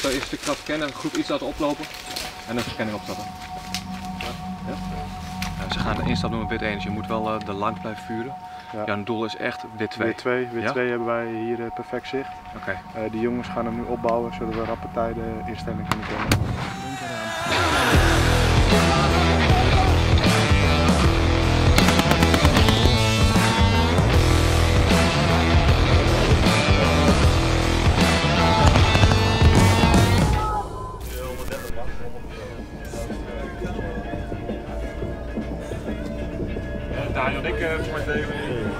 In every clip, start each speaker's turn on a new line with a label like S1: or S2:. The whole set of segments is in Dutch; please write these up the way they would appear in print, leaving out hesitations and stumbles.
S1: even een stukje gaat verkennen, een groep iets laten oplopen en een verkenning opstappen. Ja? Ja, ze gaan de instap doen met wit 1, dus je moet wel de lang blijven vuren. Ja. Jouw doel is echt wit 2.
S2: Wit 2, wit 2 hebben wij hier perfect zicht.
S1: Okay.
S2: Die jongens gaan hem nu opbouwen zodat we rappe tijden instelling kunnen komen.
S3: Daniel en ik voor mijn leven.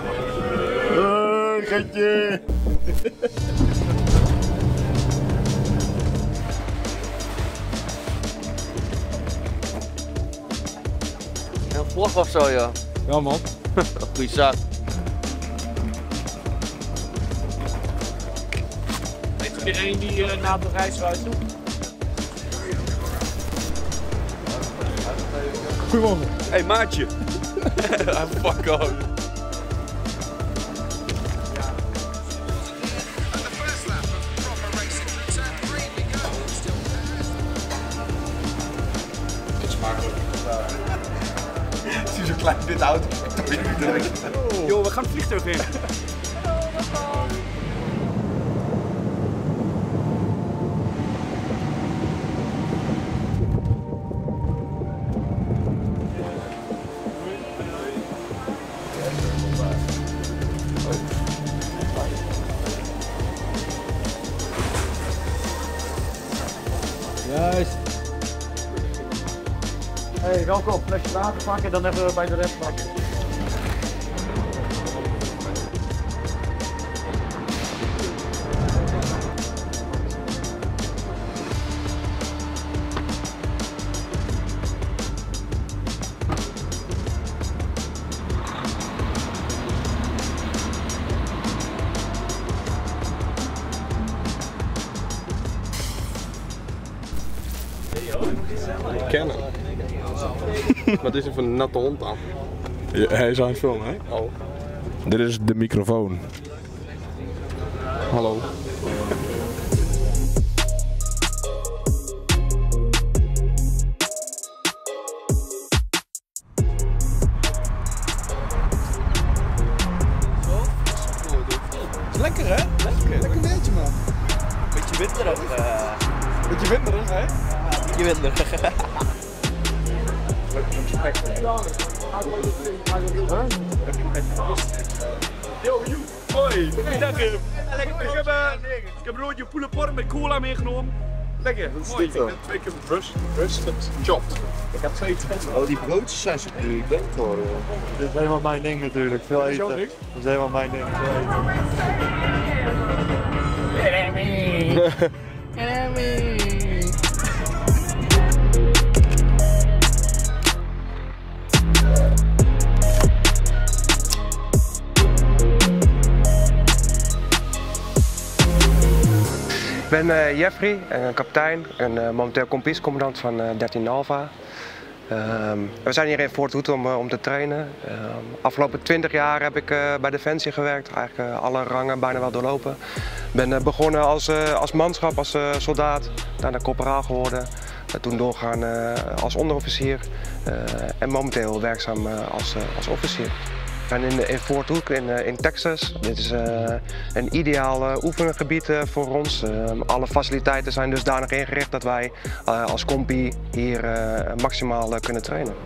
S2: Hoi, gatje!
S4: Heel vlog of zo, ja.
S1: Ja man.
S4: Goeie zaak.
S3: Weet je iedereen die na de reis eruit doet?
S2: Goedemorgen.
S4: Hey maatje. Fuck off.
S3: Zie zo'n klein wit auto. Joh, we gaan het vliegtuig in.
S1: Juist.
S3: Hey, welkom. Flesje water pakken en dan even bij de rest pakken.
S5: Ik ken hem. Wat is er voor een natte hond aan?
S2: Ja, hij is aan het filmen, hè?
S5: Oh.
S2: Dit is de microfoon.
S5: Hallo.
S3: Is lekker hè? Lekker neertje man.
S4: Beetje winderig.
S3: Beetje winderig hè?
S4: Beetje winderig.
S3: Hoi, dag Kim. Ik heb een roodje poelenpork met cola meegenomen. Lekker, mooi. Ik heb 2 keer brusted chopped. Ik heb 2 tenten.
S4: Oh, die broodjes zijn zo goed. Ik denk hoor.
S2: Dit is helemaal mijn ding natuurlijk. Veel eten. Dat is helemaal mijn ding.
S6: Ik ben Jeffrey, kapitein en momenteel kompiescommandant van 13 Alpha. We zijn hier in Fort Hood om te trainen. Afgelopen 20 jaar heb ik bij Defensie gewerkt, eigenlijk alle rangen bijna wel doorlopen. Ik ben begonnen als manschap, als soldaat, daarna corporaal geworden. Toen doorgaan als onderofficier en momenteel werkzaam als officier. We zijn in Fort Hood in Texas. Dit is een ideaal oefengebied voor ons. Alle faciliteiten zijn dusdanig ingericht dat wij als compie hier maximaal kunnen trainen.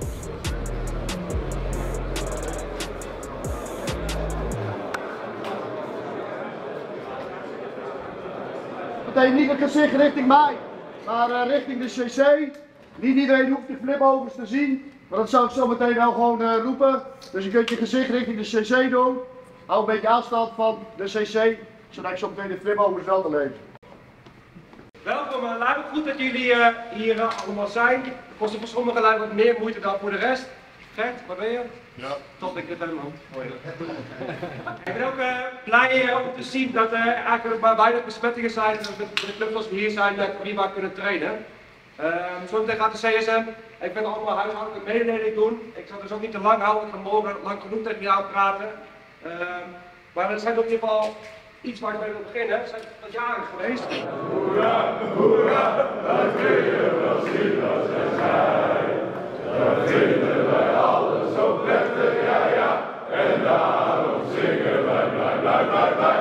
S7: Meteen niet het gezicht richting mij, maar richting de cc. Niet iedereen hoeft de flipovers te zien, maar dat zou ik zo meteen wel gewoon roepen. Dus je kunt je gezicht richting de cc doen. Hou een beetje afstand van de cc, zodat ik zo meteen de flipovers wel te lezen.
S8: Welkom lui, goed dat jullie hier allemaal zijn. Kost voor sommige lui wat meer moeite dan voor de rest. Gert, waar ben je? Ja. Tot ik het helemaal. Ik ben ook blij om te zien dat er eigenlijk maar weinig besmettingen zijn en dat we de clubs zoals we hier zijn prima kunnen trainen. Zometeen gaat de CSM, ik ben allemaal huishoudelijke mededeling doen. Ik zal dus ook niet te lang houden, ik ga morgen lang genoeg tegen jou praten. Maar er zijn op in ieder geval iets waar we mee willen beginnen. Zijn wat jaren geweest.
S3: Hoera, hoera, dat kun je wel zien als wij zijn. Dat vinden wij alles zo prettig, ja ja. En daarom zingen wij blij, blij, blij, blij.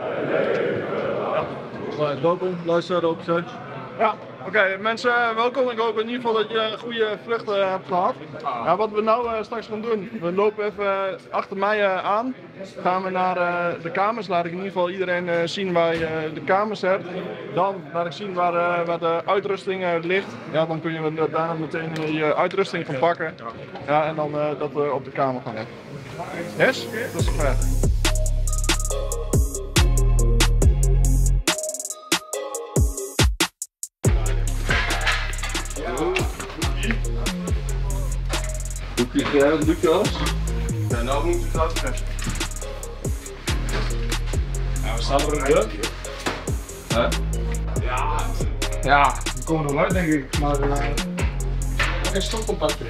S2: Welkom, luisteraar op z'n.
S3: Ja, oké, mensen, welkom. Ik hoop in ieder geval dat je een goede vlucht hebt gehad. Ja, wat we nou straks gaan doen, we lopen even achter mij aan. Gaan we naar de kamers, laat ik in ieder geval iedereen zien waar je de kamers hebt. Dan laat ik zien waar de uitrusting ligt. Ja, dan kun je daarna meteen je uitrusting gaan pakken. Ja, en dan dat we op de kamer gaan. Yes? Dat is zover.
S4: Wat doe je als?
S3: Ja, nou moet je het uittrekken.
S4: Ja, we staan er een deur.
S3: Ja, die komen er wel uit denk ik, maar geen stopcontacten.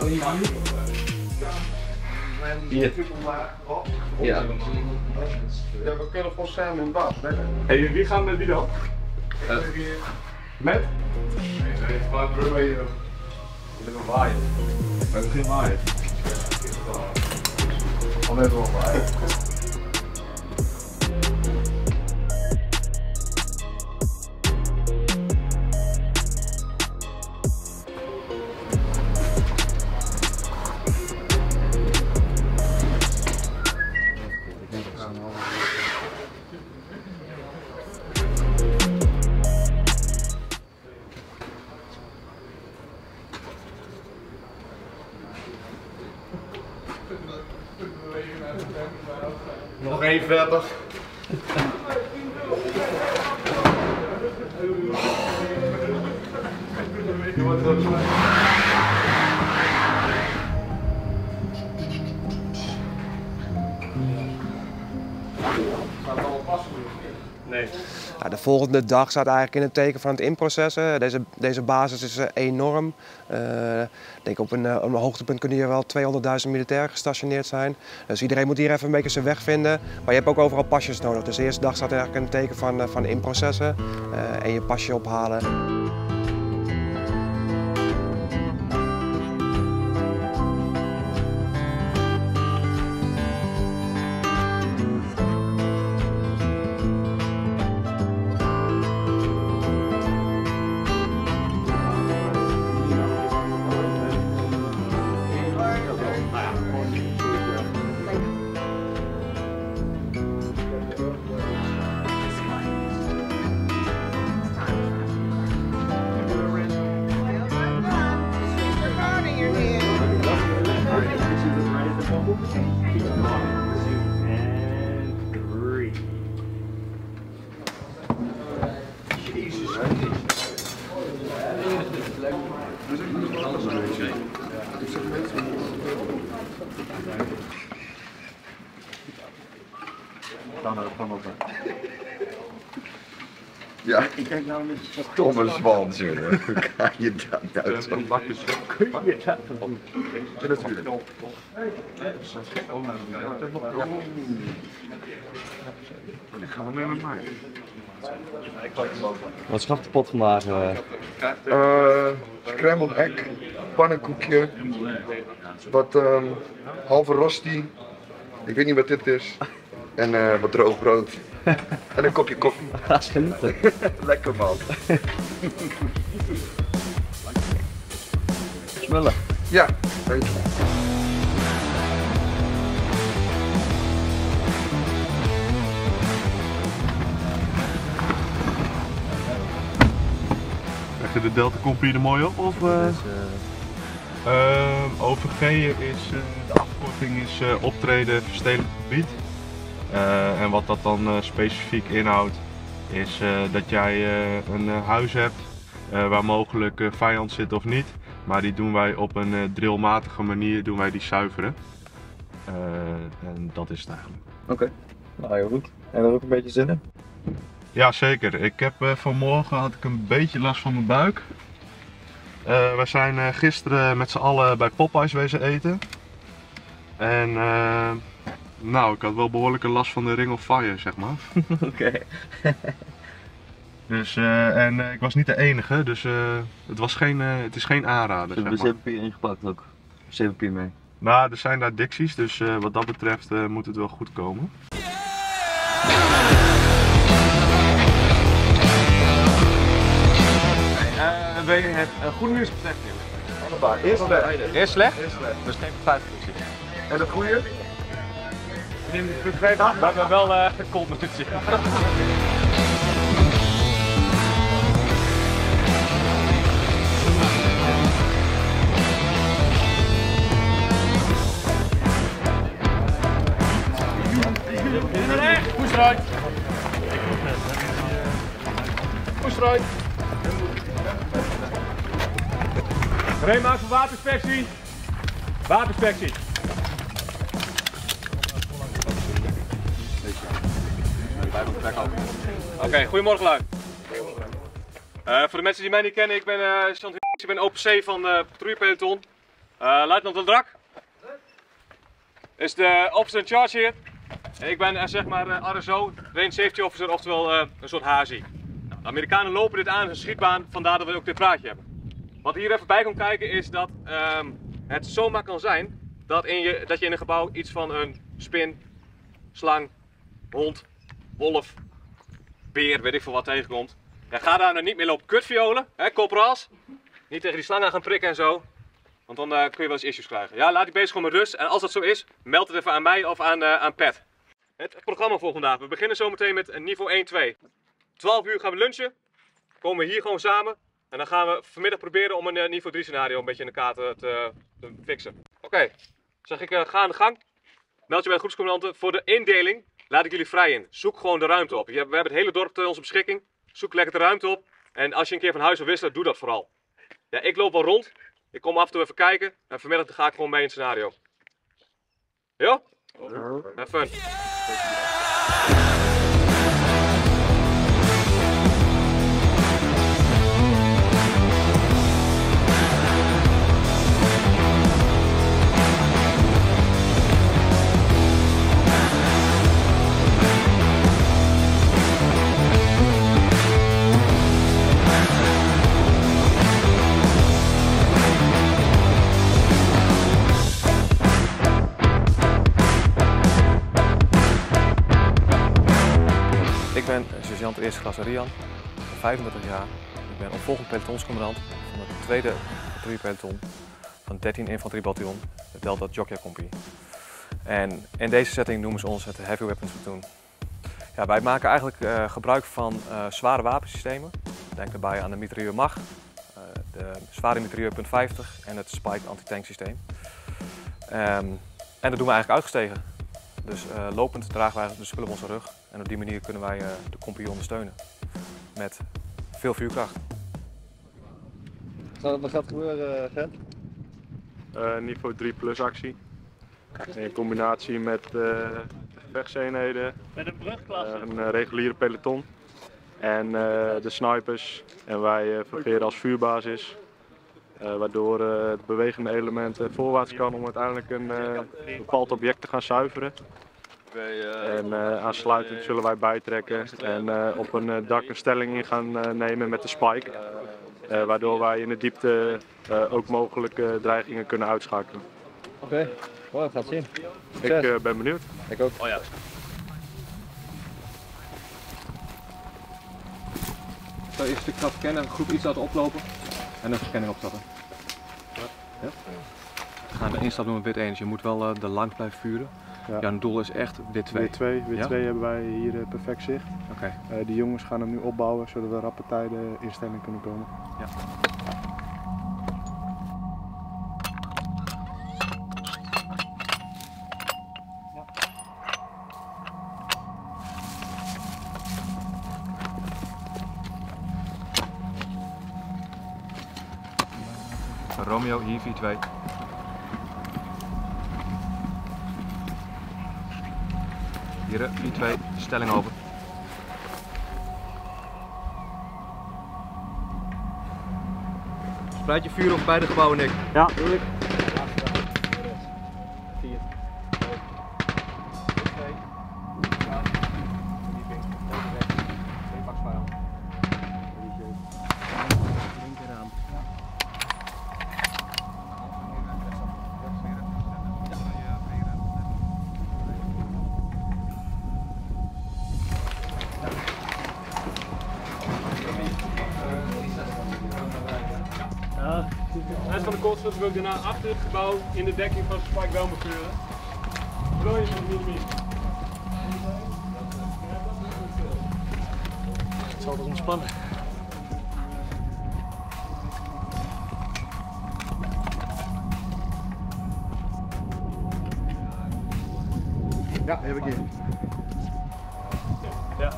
S4: Hier. Ja.
S3: Ja, we kunnen gewoon samen in het water.
S8: Hey, wie gaan met wie dan? Met?
S3: Nee, maar we mee.
S4: We hebben waaien. We hebben geen waaien.
S3: Alleen wel waaien.
S4: Nog 1,40.
S8: Nee.
S6: Ja, de volgende dag staat eigenlijk in het teken van het inprocessen. Deze basis is enorm. Ik denk op een hoogtepunt kunnen hier wel 200.000 militairen gestationeerd zijn. Dus iedereen moet hier even een beetje zijn weg vinden. Maar je hebt ook overal pasjes nodig. Dus de eerste dag staat eigenlijk in het teken van inprocessen en je pasje ophalen.
S9: Ja, stomme zwans, jongen. Hoe kan je dat nou zo? Kun je dat dan? Ja, natuurlijk. Dan gaan we met mij.
S4: Wat is kapot vandaag?
S9: Scrambled egg, pannenkoekje, wat halve rosti, ik weet niet wat dit is, en wat droog brood. En een kopje koffie. Lekker man.
S4: Smullen.
S9: Ja, weet je.
S2: Leg je de Delta Company er mooi op? Of, OVG is, de afkorting is optreden verstedelijk gebied. En wat dat dan specifiek inhoudt is dat jij een huis hebt waar mogelijk vijand zit of niet. Maar die doen wij op een drillmatige manier die zuiveren. En dat is het eigenlijk.
S4: Oké. Nou heel goed. En er ook een beetje zin in?
S2: Ja zeker. Ik heb vanmorgen had ik een beetje last van mijn buik. We zijn gisteren met z'n allen bij Popeyes wezen eten. En Nou, ik had wel behoorlijke last van de Ring of Fire, zeg maar.
S10: Oké.
S2: Dus, ik was niet de enige, dus het is geen aanrader.
S10: Ze hebben zeepapier ingepakt ook. Zeepapier mee.
S2: Nou, er zijn daar Dixies, dus wat dat betreft moet het wel goed komen.
S1: Wil je het goede nieuws of slecht nieuws?
S3: Allebei. Eerst slecht.
S1: Eerst slecht?
S3: Eerst slecht.
S1: Dus geen vervuiling.
S3: En het goede?
S1: We hebben wel coldmuntje.
S3: Push right. Push right.
S8: Gereed maken voor waterinspectie. Waterinspectie.
S1: Oké, goedemorgen lui. Voor de mensen die mij niet kennen, ik ben sergeant ik ben OPC van de patrouillepeloton. Luitenant de Drak is de officer in charge hier. Ik ben zeg maar RSO, Range Safety Officer, oftewel een soort HSI. Nou, de Amerikanen lopen dit aan, een schietbaan, vandaar dat we ook dit praatje hebben. Wat hier even bij komt kijken is dat het zomaar kan zijn dat je in een gebouw iets van een spin, slang, hond, wolf, beer, weet ik veel wat tegenkomt. Ja, ga daar nou niet mee lopen kutviolen, hè, corporals. Niet tegen die slangen gaan prikken en zo. Want dan kun je wel eens issues krijgen. Ja, laat die bezig gewoon met rust. En als dat zo is, meld het even aan mij of aan Pat. Het programma voor vandaag. We beginnen zometeen met niveau 1-2. 12 uur gaan we lunchen. Komen we hier gewoon samen. En dan gaan we vanmiddag proberen om een niveau 3 scenario een beetje in de kaart te fixen. Oké, zeg ik ga aan de gang. Meld je bij de groepscommandanten. Voor de indeling laat ik jullie vrij in. Zoek gewoon de ruimte op. We hebben het hele dorp tot onze beschikking. Zoek lekker de ruimte op. En als je een keer van huis wil wisselen, doe dat vooral. Ja, ik loop wel rond. Ik kom af en toe even kijken. En vanmiddag ga ik gewoon mee in het scenario. Jo? Have fun. Ik ben sergeant eerste klasse Rian, 35 jaar. Ik ben opvolgend pelotonscommandant van de tweede patrouillepeloton van het 13 Infanteriebataljon, de Delta Jogja Compagnie. En in deze setting noemen ze ons het Heavy Weapons Platoon. Ja, wij maken eigenlijk gebruik van zware wapensystemen. Denk daarbij aan de mitrailleur MAG, de zware mitrailleur .50 en het Spike anti-tank systeem. En dat doen we eigenlijk uitgestegen. Dus lopend dragen wij de spullen op onze rug en op die manier kunnen wij de compagnie ondersteunen met veel vuurkracht.
S10: Wat gaat gebeuren, Gent?
S2: Niveau 3 plus actie. In combinatie met gevechtseenheden,
S8: Met een brugklasse.
S2: een reguliere peloton en de snipers. En wij fungeren als vuurbasis. Waardoor het bewegende element voorwaarts kan om uiteindelijk een bepaald object te gaan zuiveren. En aansluitend zullen wij bijtrekken en op een dak een stelling in gaan nemen met de spike. Waardoor wij in de diepte ook mogelijke dreigingen kunnen uitschakelen.
S10: Oké, ik ga het zien.
S2: Ik ben benieuwd.
S10: Ik ook.
S1: Oh ja. Zo eerst een stuk gaan verkennen, een groep iets laten oplopen en een verkenning opstappen. Ja? We gaan de instap doen met wit 1, dus je moet wel de lang blijven vuren. Ja, het doel is echt wit 2.
S11: Wit 2 hebben wij hier perfect zicht.
S1: Oké.
S11: Die jongens gaan hem nu opbouwen zodat we rappe tijden in stelling kunnen komen.
S1: Ja.
S5: Romeo hier 4-2. Hier 4-2, stelling over. Spreid je vuur op beide gebouwen, Nick.
S8: Ja, doe ik.
S1: kort zetten we ook daarna achter het gebouw in de dekking van Spike wel beveuren. Vloeien van de minimie. Het zal toch ontspannen.
S11: Ja, heb ik hier.
S1: Ja.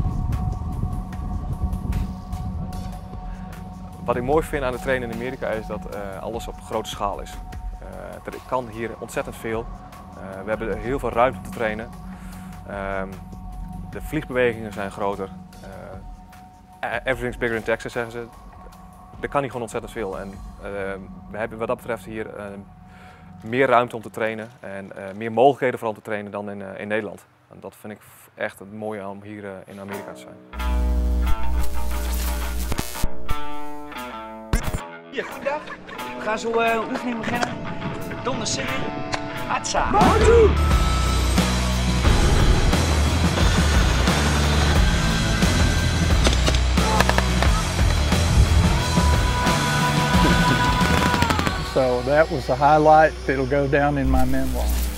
S12: Wat ik mooi vind aan het trainen in Amerika is dat alles op grote schaal is. Er kan hier ontzettend veel. We hebben heel veel ruimte om te trainen. De vliegbewegingen zijn groter. Everything's bigger in Texas, zeggen ze. Er kan hier gewoon ontzettend veel. En we hebben wat dat betreft hier meer ruimte om te trainen en meer mogelijkheden vooral om te trainen dan in Nederland. En dat vind ik echt het mooie om hier in Amerika te zijn.
S13: Ja, goedendag. We gaan zo oefening beginnen. Donderdag. Hatsa.
S14: So that was the highlight that'll go down in my memoir.